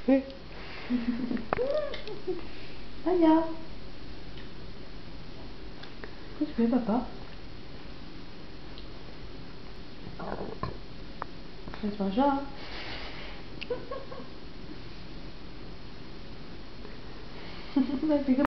Oui. Aya. Qu'est-ce que tu fais, papa? Laisse un chat.